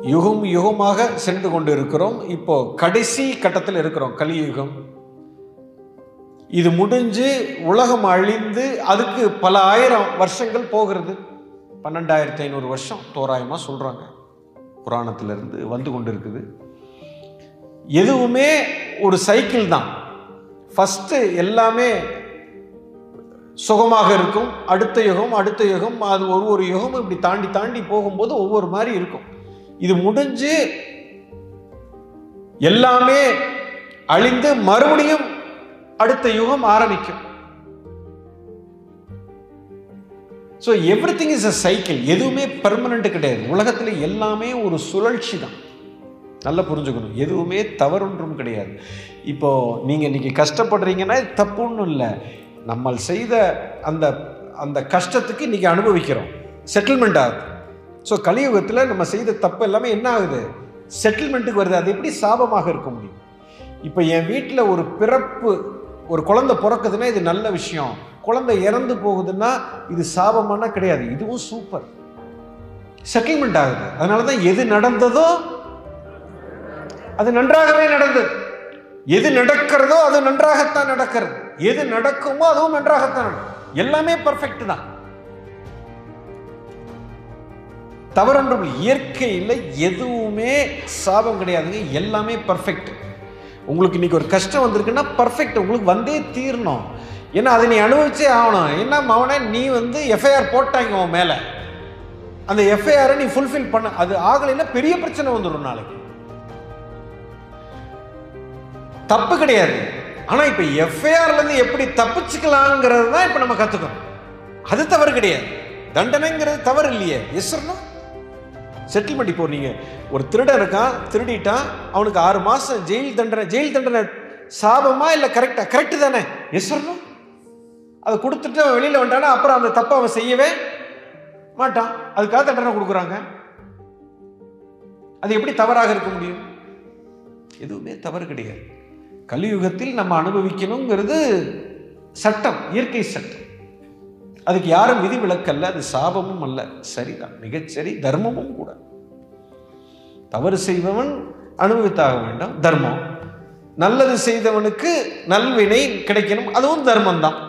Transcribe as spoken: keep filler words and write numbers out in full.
யுகம் யுகமாக சென்று கொண்டு இருக்கிறோம். இப்போ கடைசி கட்டத்தில் இருக்கிறோம், கலியுகம். இது முடிஞ்சு உலகம் அழிந்து அதுக்கு பல ஆயிரம் வருஷங்கள் போகிறது. பன்னெண்டாயிரத்தி ஐநூறு வருஷம் தோராயமாக சொல்கிறாங்க, புராணத்திலிருந்து வந்து கொண்டு இருக்குது. எதுவுமே ஒரு சைக்கிள் தான். ஃபஸ்ட்டு எல்லாமே சுகமாக இருக்கும், அடுத்த யுகம் அடுத்த யுகம், அது ஒரு ஒரு யுகம் இப்படி தாண்டி தாண்டி போகும்போது ஒவ்வொரு மாதிரி இருக்கும். இது முடிஞ்சு எல்லாமே அழிந்து மறுபடியும் அடுத்த யுகம் ஆரம்பிக்கும். So everything is a cycle. எதுவுமே பெர்மனண்ட் கிடையாது. உலகத்தில் எல்லாமே ஒரு சுழற்சி தான். நல்லா புரிஞ்சுக்கணும். எதுவுமே தவறொன்றும் கிடையாது. இப்போ நீங்கள் இன்னைக்கு கஷ்டப்படுறீங்கன்னா தப்பு ஒன்றும் இல்லை. நம்ம செய்த அந்த அந்த கஷ்டத்துக்கு இன்னைக்கு அனுபவிக்கிறோம், செட்டில்மெண்ட் ஆகுது. ஸோ கலியுகத்தில் நம்ம செய்த தப்பு எல்லாமே என்ன ஆகுது? செட்டில்மெண்ட்டுக்கு வருது. அது எப்படி சாபமாக இருக்க முடியும்? இப்போ என் வீட்டில் ஒரு பிறப்பு, ஒரு குழந்தை பிறக்குதுன்னா இது நல்ல விஷயம். குழந்தை இறந்து போகுதுன்னா இது சாபமான கிடையாது. இதுவும் சூப்பர், செட்டில்மெண்ட் ஆகுது. அதனால தான் எது நடந்ததோ அது நன்றாகவே நடந்தது. எது நடக்கிறதோ அது நன்றாகத்தான் நடக்கிறது. எது நடக்குமோ அதுவும் நன்றாகத்தான் நடக்கும். எல்லாமே பர்ஃபெக்ட் தான், தவறொன்றும். இயற்கையில் எதுவுமே சாபம் கிடையாதுங்க. எல்லாமே பர்ஃபெக்ட். உங்களுக்கு இன்னைக்கு ஒரு கஷ்டம் வந்திருக்குன்னா பர்ஃபெக்ட், உங்களுக்கு வந்தே தீரணும். ஏன்னா அதை நீ அனுபவிச்சே ஆகணும். என்ன மவனே, நீ வந்து எஃப்ஐஆர் போட்டாங்க உன் மேலே, அந்த எஃப்ஐஆரை நீ ஃபுல்ஃபில் பண்ண, அது ஆகலைன்னா பெரிய பிரச்சனை வந்துடும் நாளைக்கு. தப்பு கிடையாது. ஆனால் இப்போ எஃப்ஐஆர்லேருந்து எப்படி தப்பிச்சுக்கலாங்கிறது தான் இப்போ நம்ம கற்றுக்கணும். அது தவறு கிடையாது. தண்டனைங்கிறது தவறு இல்லையே. எஸ்னா செட்டில்மெண்ட். இப்போ நீங்கள் ஒரு திருடன் இருக்கான், திருடிட்டான், அவனுக்கு ஆறு மாதம் ஜெயில் தண்டனை. ஜெயில் தண்டனை சாபமா இல்லை கரெக்டா? கரெக்டு தானே? எஸ்னா அதை கொடுத்துட்டு அவன் வெளியில் வந்துட்டானா அப்புறம் அந்த தப்பை அவன் செய்யவே மாட்டான். அதுக்காக தண்டனை கொடுக்குறாங்க. அது எப்படி தவறாக இருக்க முடியும்? எதுவுமே தவறு கிடையாது. கலியுகத்தில் நம்ம அனுபவிக்கணுங்கிறது சட்டம், இயற்கை சட்டம். அதுக்கு யாரும் விதி விலக்கல்ல, அது சாபமும் அல்ல. சரிதான், மிகச்சரி, தர்மமும் கூட. தவறு செய்பவன் அனுபவித்தாக வேண்டும், தர்மம். நல்லது செய்தவனுக்கு நல்வினை கிடைக்கணும், அதுவும் தர்மம் தான்.